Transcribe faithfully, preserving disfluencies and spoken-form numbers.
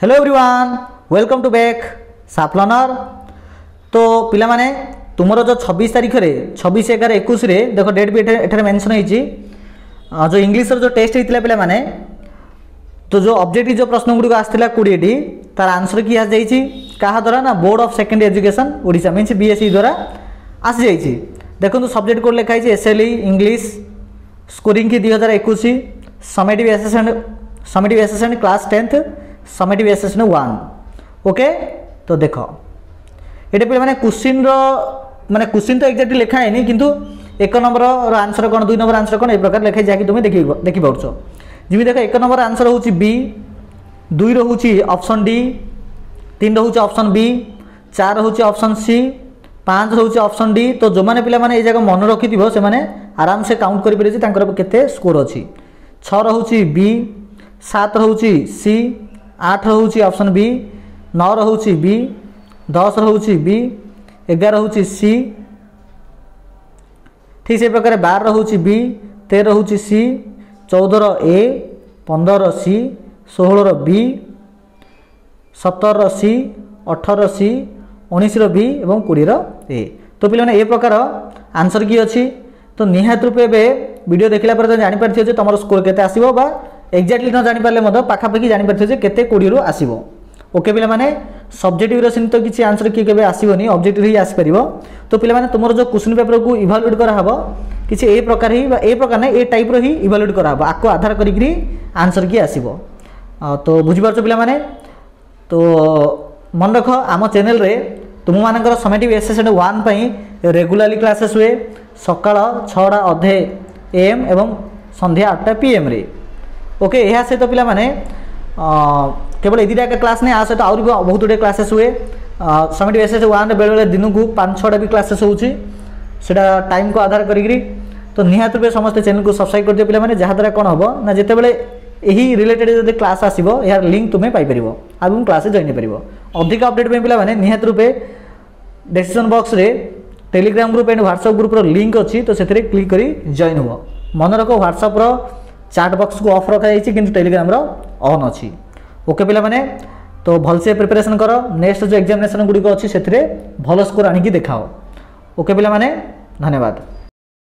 Hello everyone, welcome to back साफ learner. तो पिला माने तुमर जो छब्बीस तारीख में छब्बीस एगार एकुश देख डेट भी एठारे मेंशन होइछि। जो इंग्लिश जो टेस्ट होता पिला माने तो जो ऑब्जेक्टिव जो प्रश्न गुड़िक आसाला कोड़े टी तार आंसर कि आसी क्या द्वारा ना board of secondary education Odisha means BSE द्वारा आसी जाइए। देखो सब्जेक्ट कोड लिखाई एसएलई इंग्लिश स्कोरिंग की दुई हजार एकुश summative assessment summative assessment class tenth summative assessment one. Okay तो देख ये पे मैंने क्वेश्चन माने क्वेश्चन तो एक्जाक्टली लिखा है किंतु एक नंबर आंसर कौन दुई नंबर आंसर कौन ए प्रकार लिखाई जहाँकि तुम देखी देखी पार्छ। जमी देख एक नंबर आंसर हूँ बी, दुई रोचे ऑप्शन डी, तीन रोचे ऑप्शन बी, चार रोचे ऑप्शन सी, पाँच रोचे ऑप्शन डी। तो जो मैंने पिला माने ये जगह मन रखि से मैंने आराम से काउंट करें केते स्कोर अच्छी। छः रोचे बी, सात रोचे सी, आठ रोचे ऑप्शन बी, नौ रोचे बी, दस रोचे बी, एगार रोचे सी, ठीक से प्रकार बार रोचे बी, तेरह रोचे सी, चौदह ए, पंद्रह सी, षोहल बी, सतर सी, अठर सी, उन्नीस बी और कोड़े ए। तो पे ए प्रकार आंसर की अच्छी। तो निहात रूपे वीडियो देखला पर जानीपारे तुम स्कोर केते आसीबो बा एक्जाक्टली न जानीपारे पाखापाखि जानीपारे केते कोड़ी रू आसीबो। ओके पिला माने सब्जेक्टिव सीमित किसी आंसर किए केबे आसीबोनी, ऑब्जेक्टिव ही आसी परिबो। तो पिला माने तुमर जो क्वेश्चन पेपर को इवालुएट करा हबो किसी ए प्रकार ही बा ए प्रकार नै ए टाइप रो ही इवालुएट करा हबो, आको आधार करिकरी आंसर की आसीबो। तो बुझि पारछो पिला माने। तो मन रख आम चैनल रे तुम मानकर समेटिव एसेसमेंट वन पई रेगुलारली क्लासेस हुए सकाळ छटा अधे एम एवं संध्या आठटा पीएम रे। ओके यह सहित पिला माने केवल ए दुटा क्लास नहीं आ सहित आउरी बहुत गुटे क्लासेस हुए समेटिव एसेस वन बेले बेले दिन को पाँच छटा भी क्लासेस होउछि सेटा टाइम को आधार करिकरी। तो निहात रूपे समस्त चैनल को सब्सक्राइब कर दियो पिला माने, जहाँ द्वारा कौन हम ना जिते बड़े यही रिलेटेड जो क्लास आसो यार लिंक तुम्हें पाइपर और क्लास जॉइन कर अधिक अपडेट पे पिला माने निहात रूपे डिस्क्रिप्शन बॉक्स रे Telegram group and WhatsApp group रो लिंक अच्छी। तो से क्लिक करी जॉइन हुआ। मन रख व्हाट्सएप रो चैट बॉक्स को ऑफ रखा जाइए किंतु टेलीग्राम रो ऑन अच्छी। ओके पिला माने तो भलसे प्रिपरेशन करो, नेक्स्ट जो एग्जामिनेशन गुड़िक अच्छी से भल स्कोर आणिकी देखाओ। ओके पिला माने धन्यवाद।